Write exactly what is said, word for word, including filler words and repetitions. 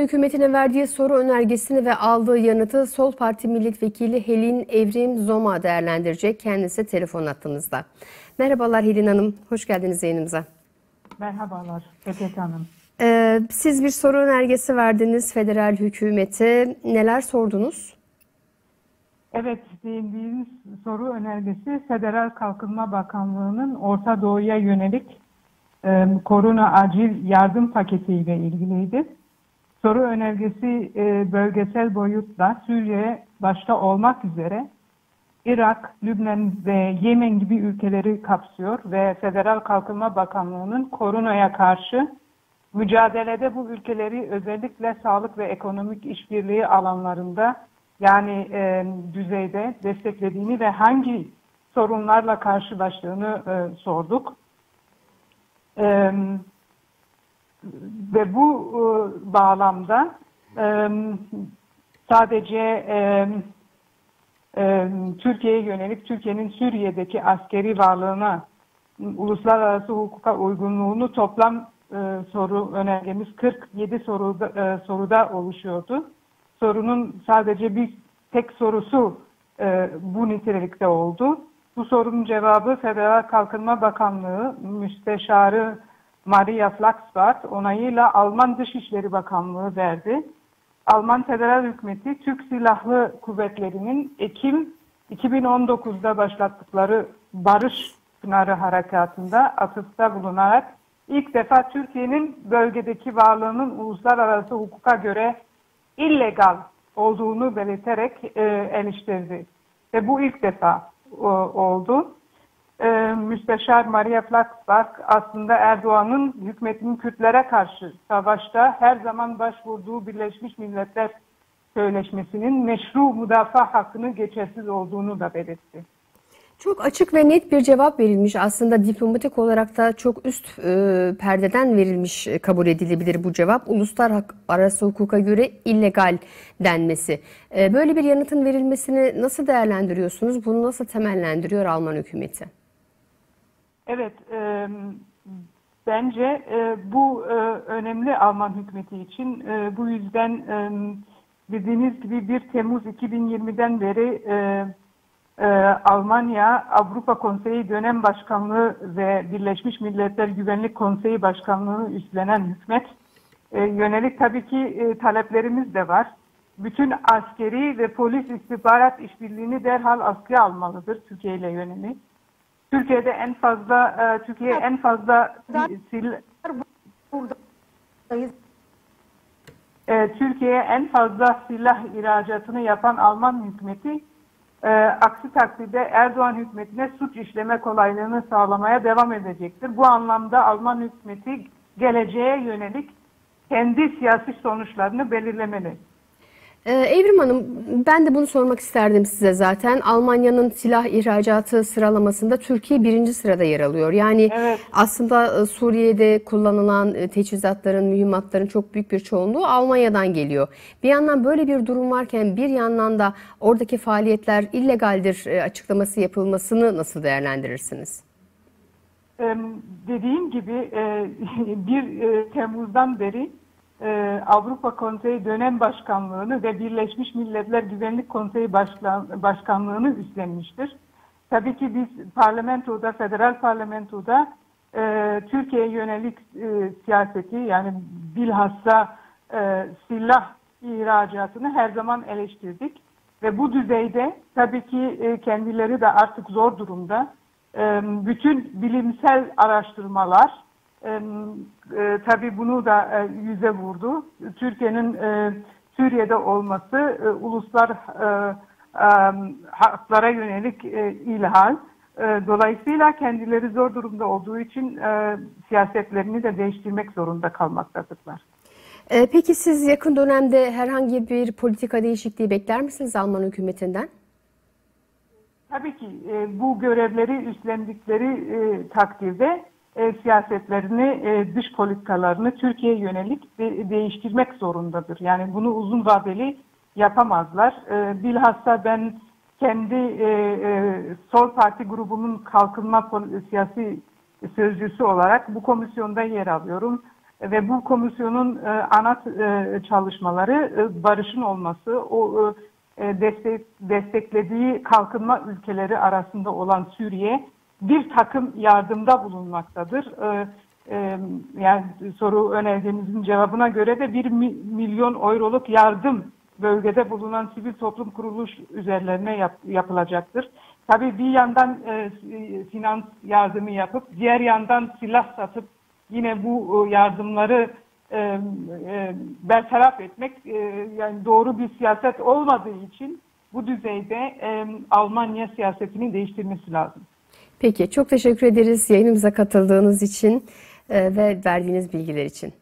hükümetine verdiği soru önergesini ve aldığı yanıtı Sol Parti Milletvekili Helin Evrim Zoma değerlendirecek. Kendisi telefon hattımızda. Merhabalar Helin Hanım, hoş geldiniz yayınımıza. Merhabalar Petek Hanım. Ee, siz bir soru önergesi verdiniz federal hükümete. Neler sordunuz? Evet, değindiğiniz soru önergesi Federal Kalkınma Bakanlığı'nın Orta Doğu'ya yönelik e, korona acil yardım paketiyle ilgiliydi. Soru önergesi e, bölgesel boyutla Suriye başta olmak üzere Irak, Lübnan ve Yemen gibi ülkeleri kapsıyor ve Federal Kalkınma Bakanlığı'nın koronaya karşı mücadelede bu ülkeleri özellikle sağlık ve ekonomik işbirliği alanlarında yani e, düzeyde desteklediğini ve hangi sorunlarla karşılaştığını e, sorduk. E, ve bu e, bağlamda e, sadece e, e, Türkiye'ye yönelik Türkiye'nin Suriye'deki askeri varlığına, uluslararası hukuka uygunluğunu toplam e, soru önergemiz kırk yedi soruda, e, soruda oluşuyordu. Sorunun sadece bir tek sorusu e, bu nitelikte oldu. Bu sorunun cevabı Federal Kalkınma Bakanlığı Müsteşarı Maria Flaxbart onayıyla Alman Dışişleri Bakanlığı verdi. Alman Federal Hükümeti Türk Silahlı Kuvvetleri'nin Ekim iki bin on dokuz'da başlattıkları Barış Pınarı Harekatı'nda atıfta bulunarak ilk defa Türkiye'nin bölgedeki varlığının uluslararası hukuka göre illegal olduğunu belirterek e, eleştirdi. Ve bu ilk defa e, oldu. E, Müsteşar Maria Flaxbart aslında Erdoğan'ın hükümetinin Kürtlere karşı savaşta her zaman başvurduğu Birleşmiş Milletler Sözleşmesi'nin meşru müdafaa hakkını geçersiz olduğunu da belirtti. Çok açık ve net bir cevap verilmiş. Aslında diplomatik olarak da çok üst e, perdeden verilmiş, e, kabul edilebilir bu cevap. Uluslararası hukuka göre illegal denmesi. E, böyle bir yanıtın verilmesini nasıl değerlendiriyorsunuz? Bunu nasıl temellendiriyor Alman hükümeti? Evet, e, bence e, bu e, önemli Alman hükümeti için. E, bu yüzden e, dediğiniz gibi bir Temmuz iki bin yirmi'den beri e, Ee, Almanya Avrupa Konseyi Dönem Başkanlığı ve Birleşmiş Milletler Güvenlik Konseyi Başkanlığı'nı üstlenen hükümet e, yönelik tabii ki e, taleplerimiz de var. Bütün askeri ve polis istihbarat işbirliğini derhal askıya almalıdır Türkiye ile yönelik. Türkiye'de en fazla e, Türkiye en fazla sil, e, Türkiye'ye en fazla silah ihracatını yapan Alman hükümeti E, aksi takdirde Erdoğan hükümetine suç işleme kolaylığını sağlamaya devam edecektir. Bu anlamda Alman hükümeti geleceğe yönelik kendi siyasi sonuçlarını belirlemeli. Ee, Evrim Hanım, ben de bunu sormak isterdim size zaten. Almanya'nın silah ihracatı sıralamasında Türkiye birinci sırada yer alıyor. Yani evet. aslında Suriye'de kullanılan teçhizatların, mühimmatların çok büyük bir çoğunluğu Almanya'dan geliyor. Bir yandan böyle bir durum varken bir yandan da oradaki faaliyetler illegaldir açıklaması yapılmasını nasıl değerlendirirsiniz? Ee, dediğim gibi bir Temmuz'dan beri Avrupa Konseyi Dönem Başkanlığı'nı ve Birleşmiş Milletler Güvenlik Konseyi Başkanlığı'nı üstlenmiştir. Tabii ki biz parlamentoda, federal parlamentoda e, Türkiye'ye yönelik e, siyaseti yani bilhassa e, silah ihracatını her zaman eleştirdik. Ve bu düzeyde tabii ki e, kendileri de artık zor durumda. E, bütün bilimsel araştırmalar E, e, tabii bunu da e, yüze vurdu. Türkiye'nin e, Suriye'de olması e, uluslar e, e, haklara yönelik e, ilhal. E, dolayısıyla kendileri zor durumda olduğu için e, siyasetlerini de değiştirmek zorunda kalmaktadırlar. E, peki siz yakın dönemde herhangi bir politika değişikliği bekler misiniz Alman hükümetinden? Tabii ki e, bu görevleri üstlendikleri e, takdirde E, siyasetlerini, e, dış politikalarını Türkiye'ye yönelik de, değiştirmek zorundadır. Yani bunu uzun vadeli yapamazlar. E, bilhassa ben kendi e, e, Sol Parti grubumun kalkınma siyasi sözcüsü olarak bu komisyonda yer alıyorum. Ve bu komisyonun e, ana e, çalışmaları e, barışın olması, o e, destek, desteklediği kalkınma ülkeleri arasında olan Suriye bir takım yardımda bulunmaktadır. E, e, yani soru önergenizin cevabına göre de bir mi, milyon euroluk yardım bölgede bulunan sivil toplum kuruluş üzerlerine yap, yapılacaktır. Tabii bir yandan e, finans yardımı yapıp diğer yandan silah satıp yine bu yardımları e, e, bertaraf etmek e, yani doğru bir siyaset olmadığı için bu düzeyde e, Almanya siyasetini değiştirmesi lazım. Peki, çok teşekkür ederiz yayınımıza katıldığınız için e, ve verdiğiniz bilgiler için.